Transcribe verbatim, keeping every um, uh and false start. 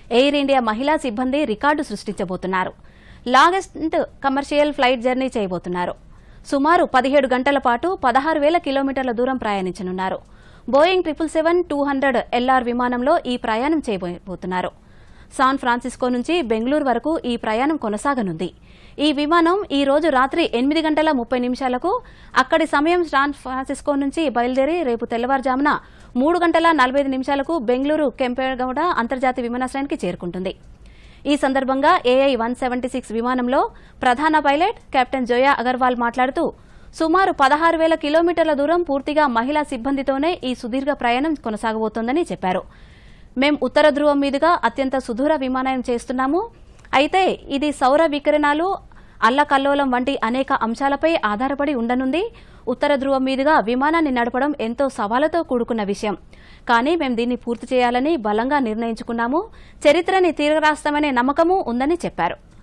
Air India మహిళా సిబ్బంది record సృష్టించబోతున్నారు. లాంగెస్ట్ కమర్షియల్ ఫ్లైట్ జర్నీ చేయబోతున్నారు. సుమారు పదిహేడు గంటల పాటు పదహారు వేల కిలోమీటర్ల దూరం ప్రయాణించనున్నారు. Boeing triple seven two hundred LR విమానంలో ఈ ప్రయాణం చేయబోతున్నారు. సాన్ ఫ్రాన్సిస్కో నుంచి బెంగళూరు వరకు ఈ ప్రయాణం కొనసాగనుంది. ఈ విమానం ఈ రోజు రాత్రి ఎనిమిది గంటల ముప్పై నిమిషాలకు అక్కడి సమయం సాన్ ఫ్రాన్సిస్కో నుంచి బయలుదేరి రేపు తెల్లవారుజామున మూడు గంటల నలభై ఐదు నిమిషాలకు బెంగళూరు కెంపెగౌడ అంతర్జాతీయ విమానాశ్రయానికి చేరుకుంటుంది. ఈ సందర్భంగా ఏఐ వన్ సెవెంటీ సిక్స్ విమానంలో ప్రధాన పైలట్ కెప్టెన్ జోయా అగర్వాల్ మాట్లాడుతూ సుమారు పదహారు వేల కిలోమీటర్ల దూరం పూర్తిగా మహిళా సిబ్బందితోనే ఈ సుదీర్ఘ ప్రయాణం కొనసాగబోతోందని చెప్పారు. మేం ఉత్తర ధ్రువం మీదుగా అత్యంత సుదూర విమానయానం చేస్తున్నాము. అయితే ఇది సౌర వికిరణాలు, అల్లకల్లోలం వంటి అనేక అంశాలపై ఆధారపడి ఉండనుంది. ఉత్తర ధ్రువం మీదుగా విమానాన్ని నడపడం ఎంతో సవాలుతో కూడుకున్న విషయం. కానీ మేం దీన్ని పూర్తి చేయాలని బలంగా నిర్ణయించుకున్నాము. చరిత్రని తిరగరాస్తామనే నమ్మకమూ ఉందని చెప్పారు.